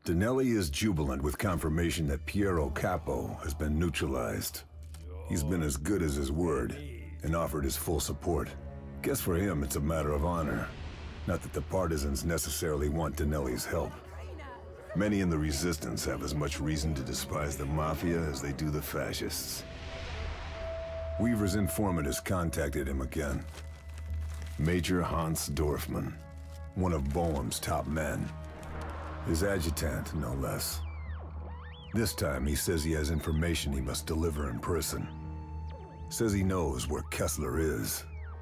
Dinelli is jubilant with confirmation that Piero Capo has been neutralized. He's been as good as his word, and offered his full support. Guess for him it's a matter of honor. Not that the partisans necessarily want Dinelli's help. Many in the Resistance have as much reason to despise the Mafia as they do the Fascists. Weaver's informant has contacted him again. Major Hans Dorfman, one of Boehm's top men. His adjutant, no less. This time, he says he has information he must deliver in person. Says he knows where Kessler is.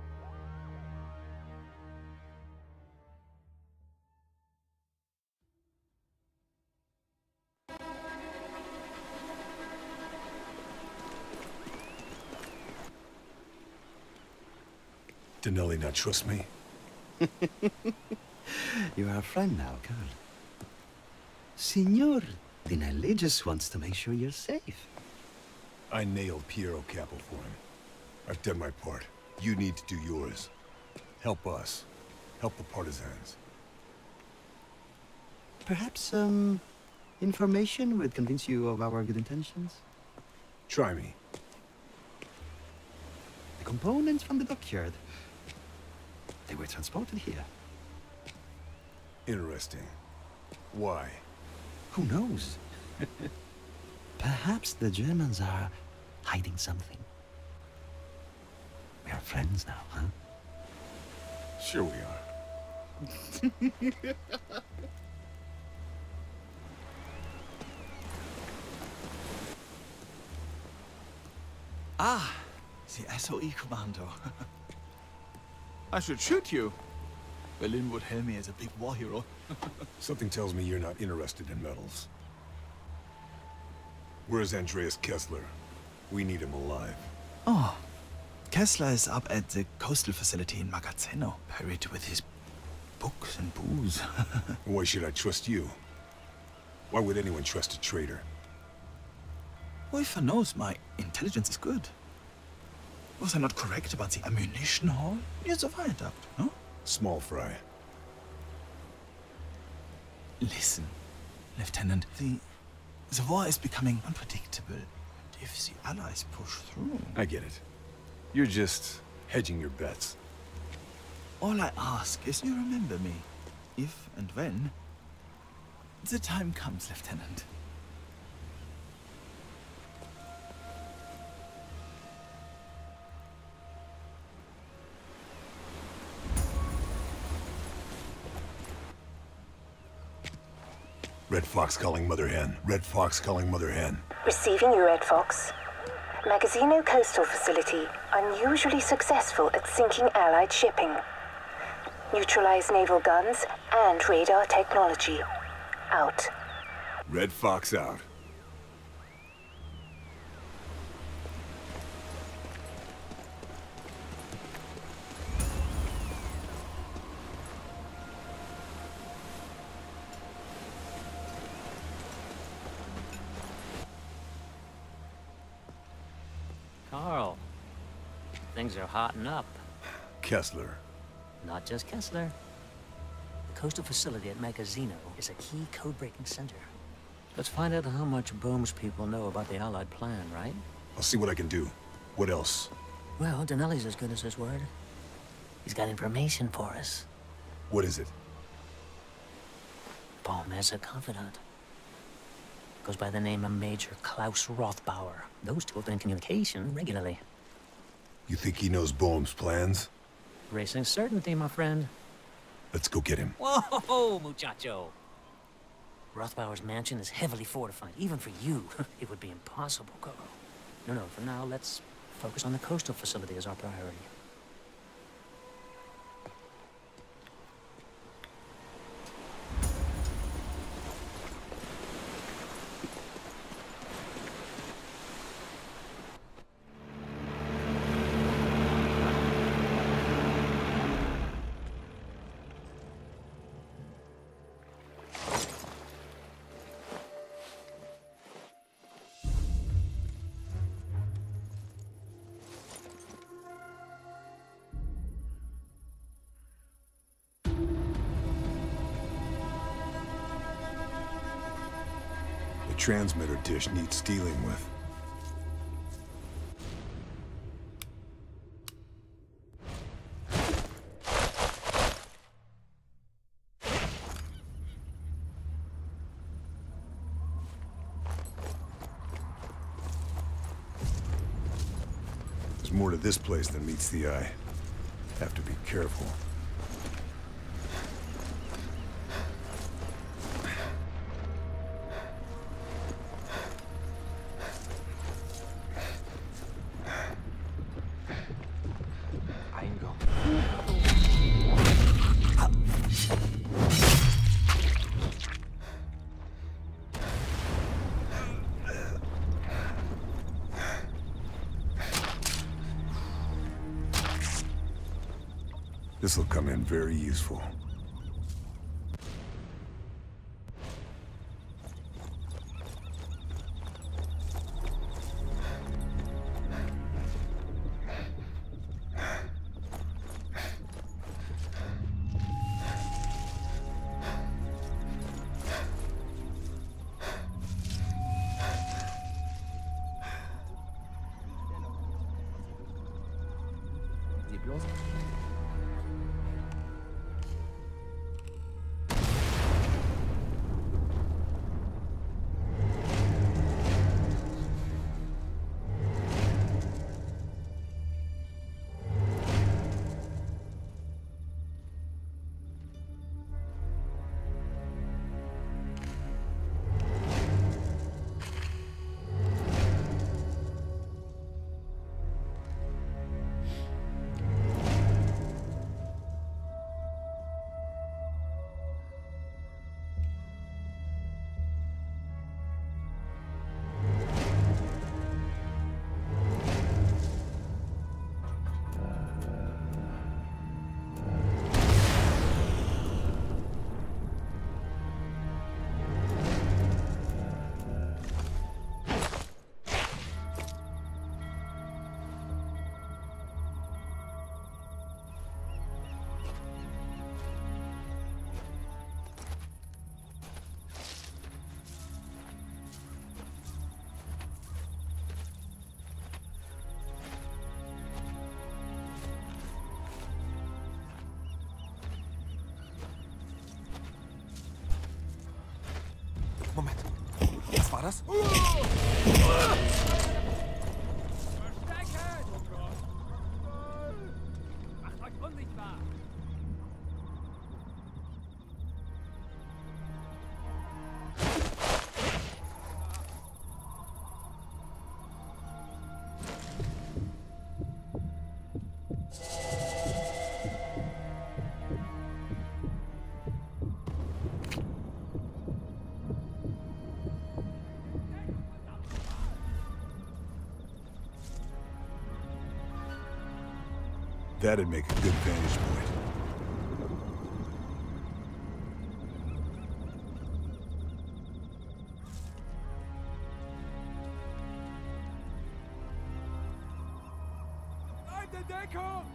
Dinelli not trust me? You are a friend now, Karl. Signor Dinelli just wants to make sure you're safe. I nailed Piero Capo for him. I've done my part. You need to do yours. Help us. Help the partisans. Perhaps, information would convince you of our good intentions? Try me. The components from the dockyard. They were transported here. Interesting. Why? Who knows? Perhaps the Germans are hiding something. We are friends now, huh? Sure we are. Ah, the SOE commando. I should shoot you. Berlin would hail me as a big war hero. Something tells me you're not interested in medals. Where's Andreas Kessler? We need him alive. Oh, Kessler is up at the coastal facility in Magazzino, buried with his books and booze. Why should I trust you? Why would anyone trust a traitor? Wolfer knows my intelligence is good. Was I not correct about the ammunition haul? You're so fired up, no? Small fry. Listen, Lieutenant, the war is becoming unpredictable. And if the Allies push through... I get it. You're just hedging your bets. All I ask is you remember me, if and when the time comes, Lieutenant. Red Fox calling Mother Hen. Red Fox calling Mother Hen. Receiving you, Red Fox. Magazzino Coastal Facility, unusually successful at sinking Allied shipping. Neutralized naval guns and radar technology. Out. Red Fox out. Karl, things are hotting up. Kessler. Not just Kessler. The coastal facility at Magazzino is a key code-breaking center. Let's find out how much Boehm's people know about the Allied plan, right? I'll see what I can do. What else? Well, Dinelli's as good as his word. He's got information for us. What is it? Boehm has a confidant. Goes by the name of Major Klaus Rothbauer. Those two have been in communication regularly. You think he knows Boehm's plans? Racing certainty, my friend. Let's go get him. Whoa, muchacho! Rothbauer's mansion is heavily fortified. Even for you, it would be impossible, Karl. No, for now, let's focus on the coastal facility as our priority. transmitter dish needs dealing with. There's more to this place than meets the eye. Have to be careful. This'll come in very useful. Moment. Was war das? Macht euch unsichtbar! That'd make a good vantage point. Eine Deckung!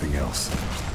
something else.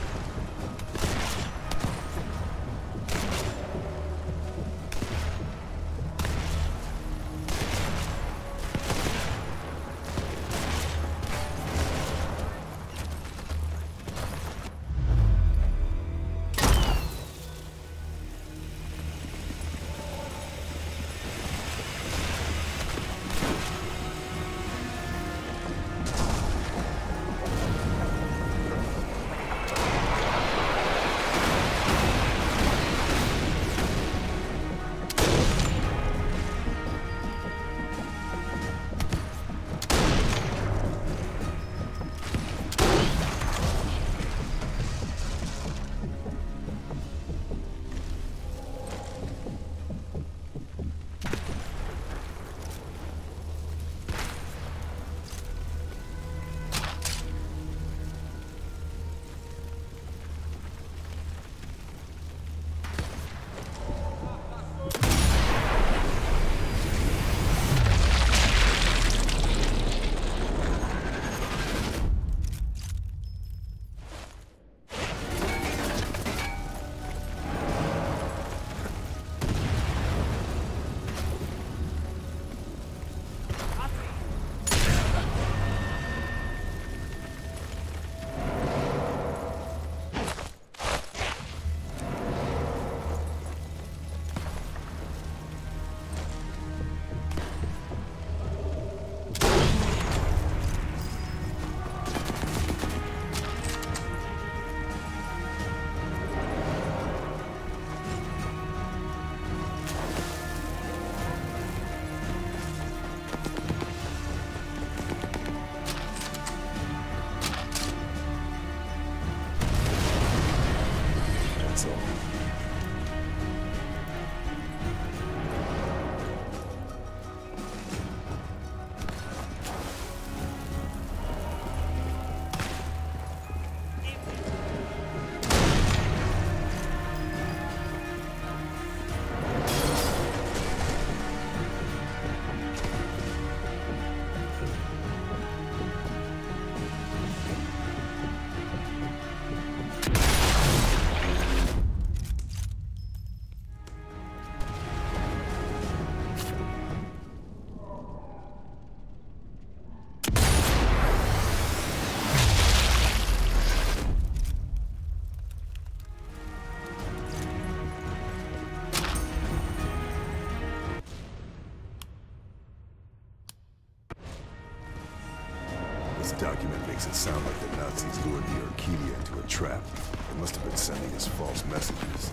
This document makes it sound like the Nazis lured the Arcadia into a trap. They must have been sending us false messages.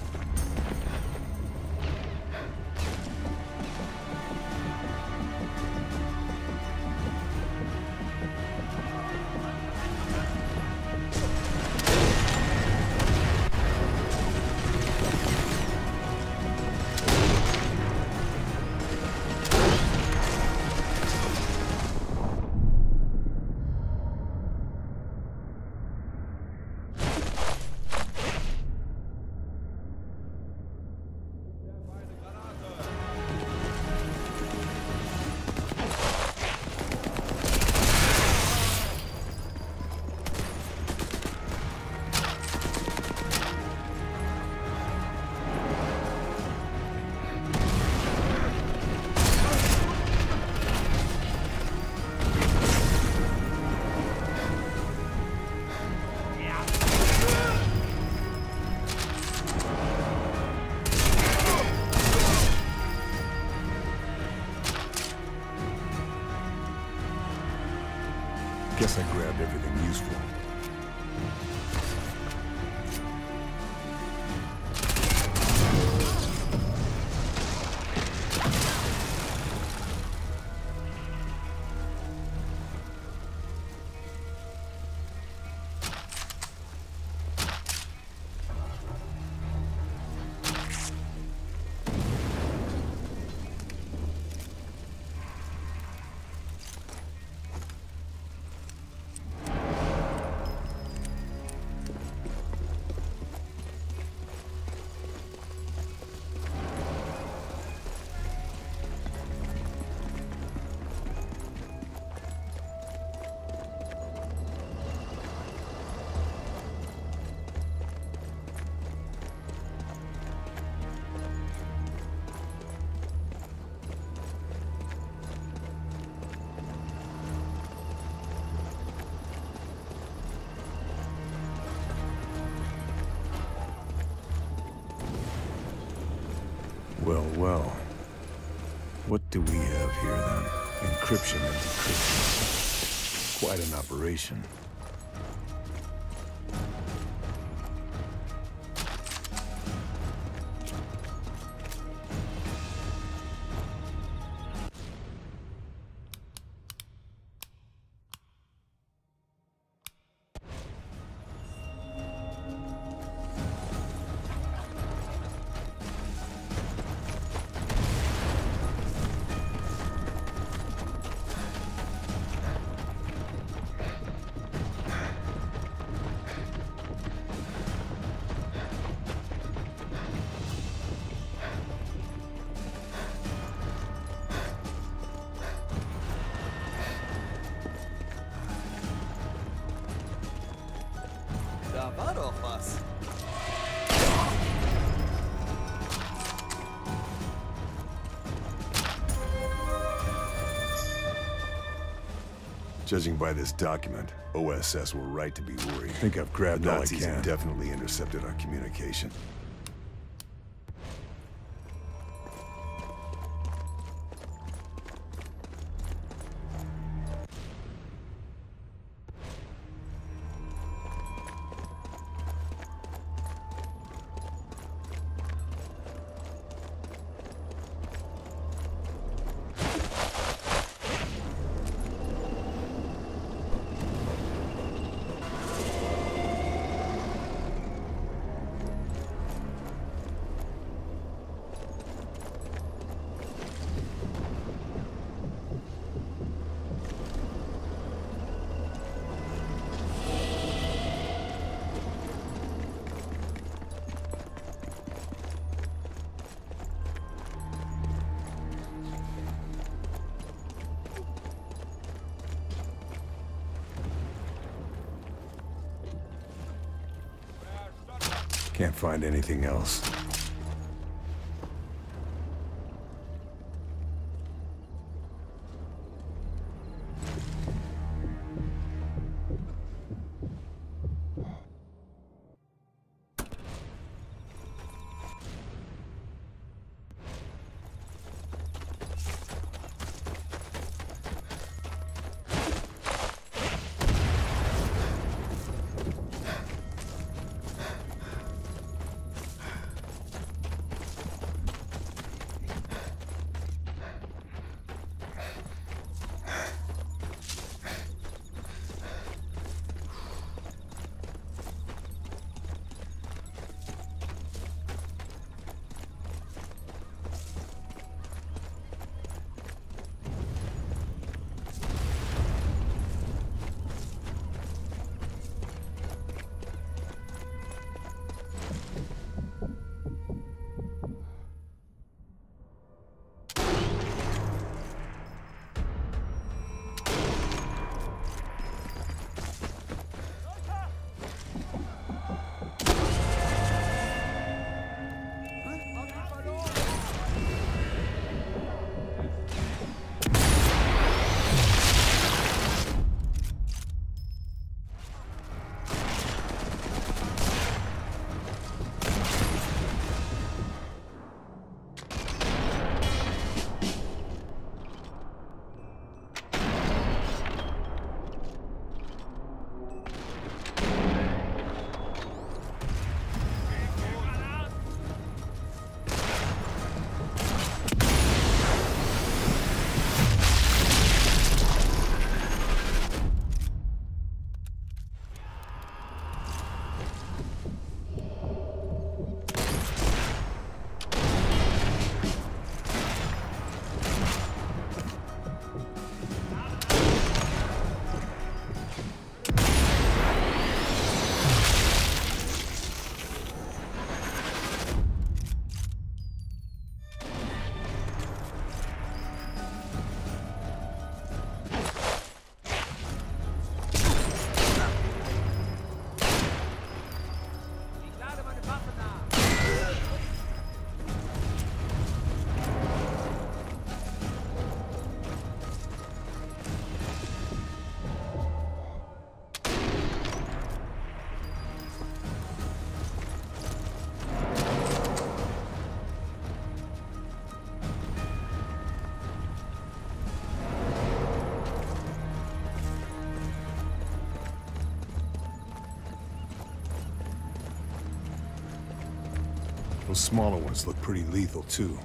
Guess I grabbed everything useful. well. What do we have here, then? Encryption and decryption. Quite an operation. Da war doch was. Judging by this document, OSS were right to be worried. I think I've grabbed all I can. Nazis have definitely intercepted our communication. Can't find anything else. Those smaller ones look pretty lethal, too.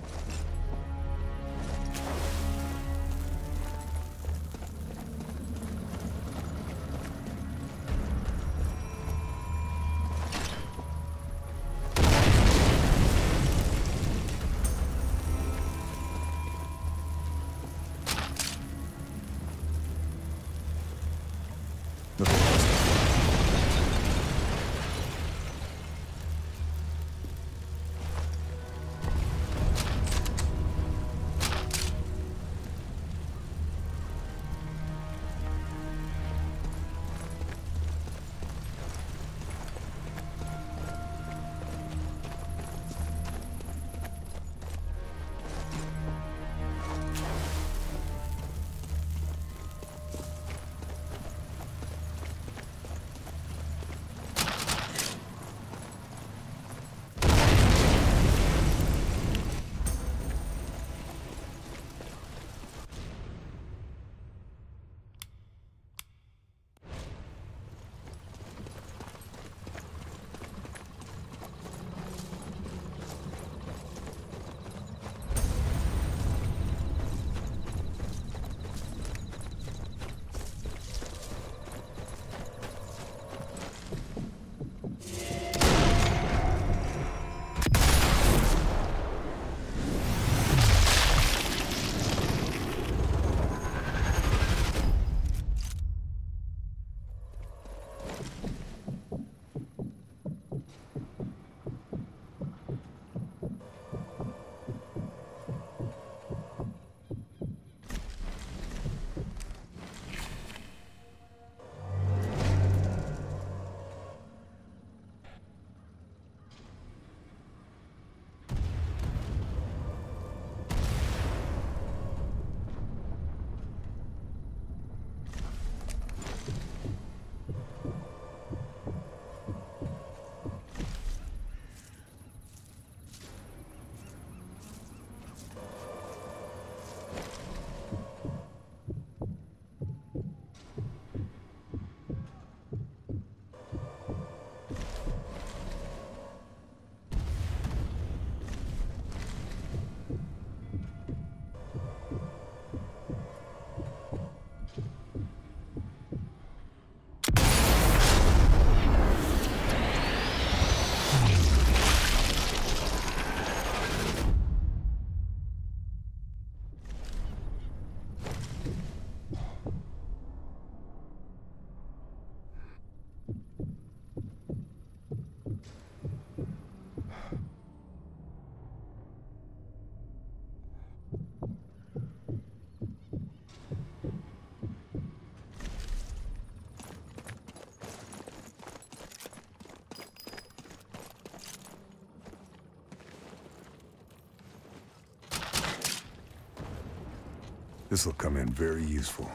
This'll come in very useful.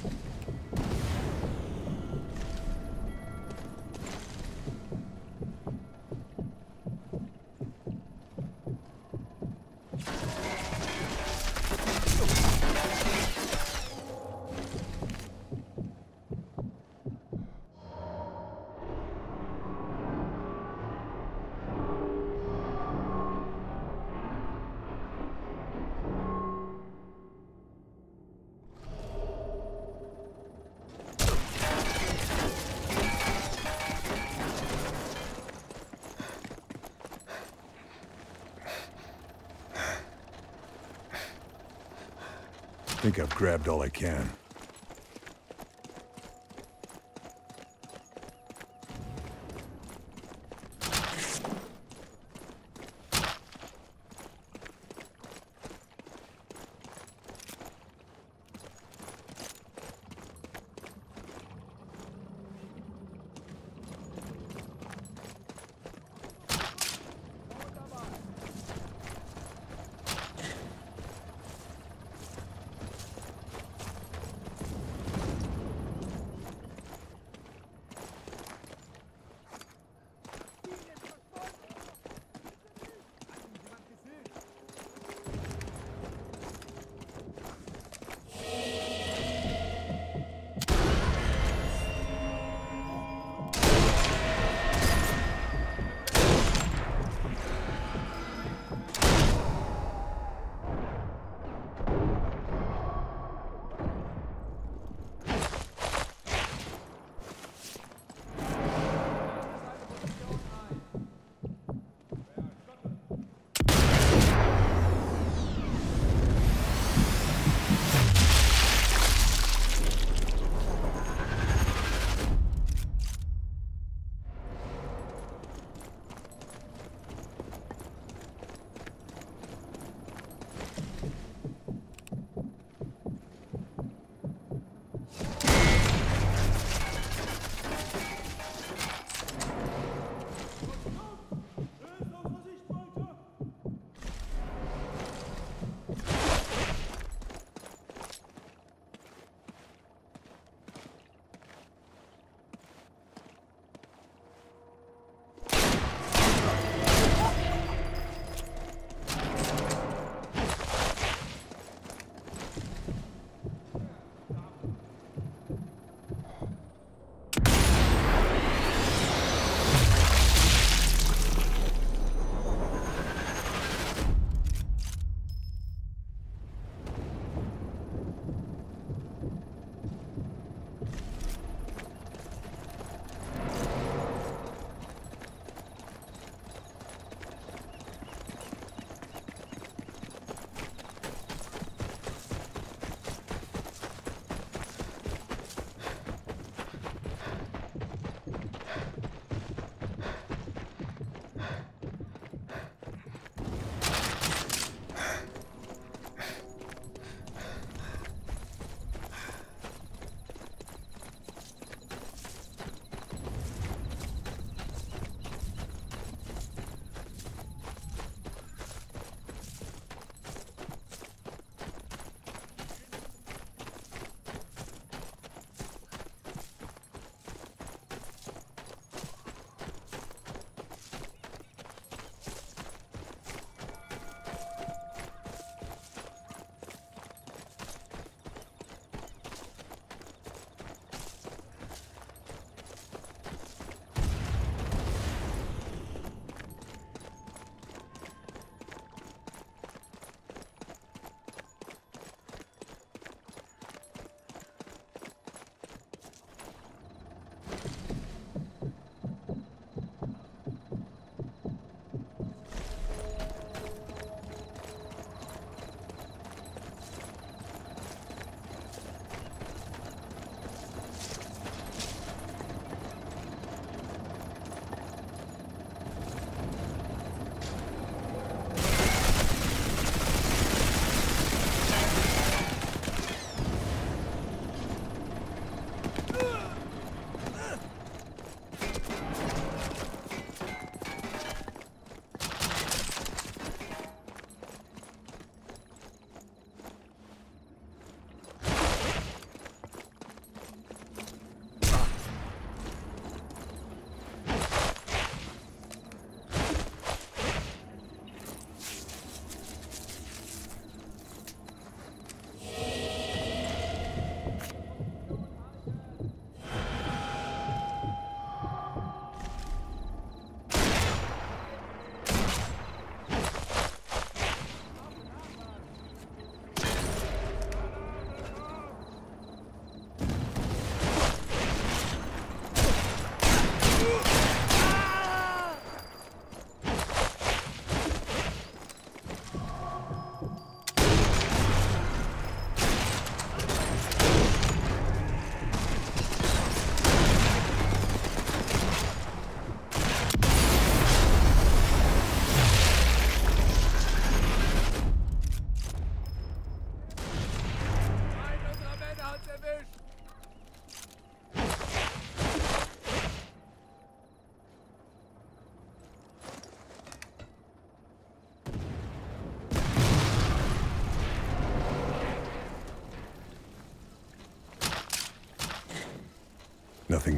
I think I've grabbed all I can.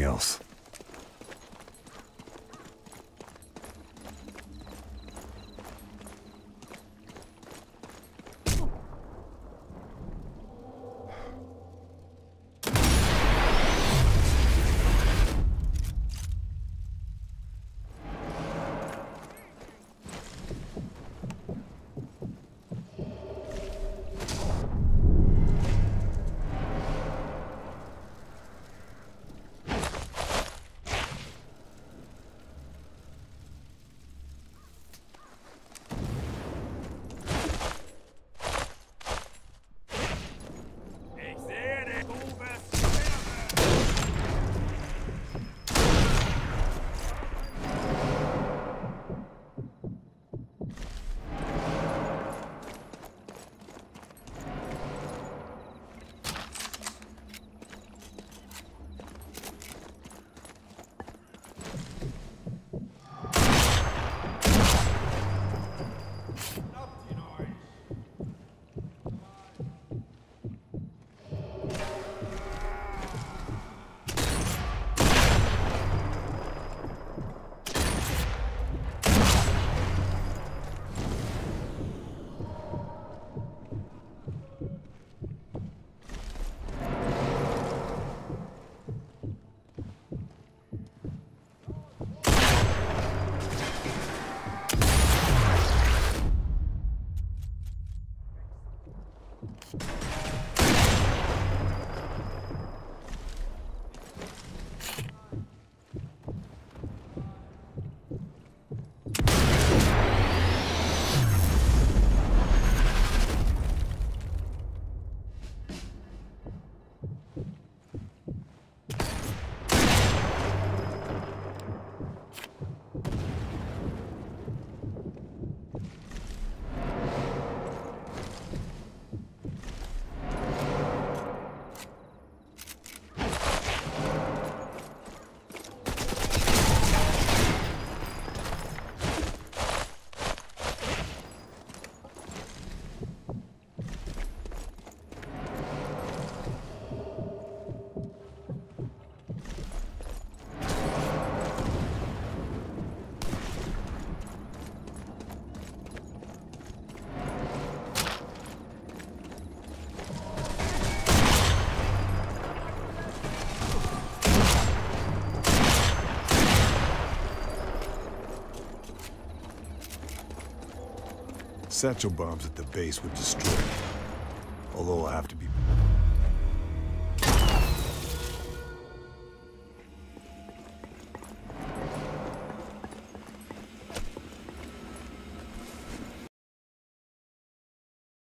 else. Satchel bombs at the base would destroy it. Although I'll have to be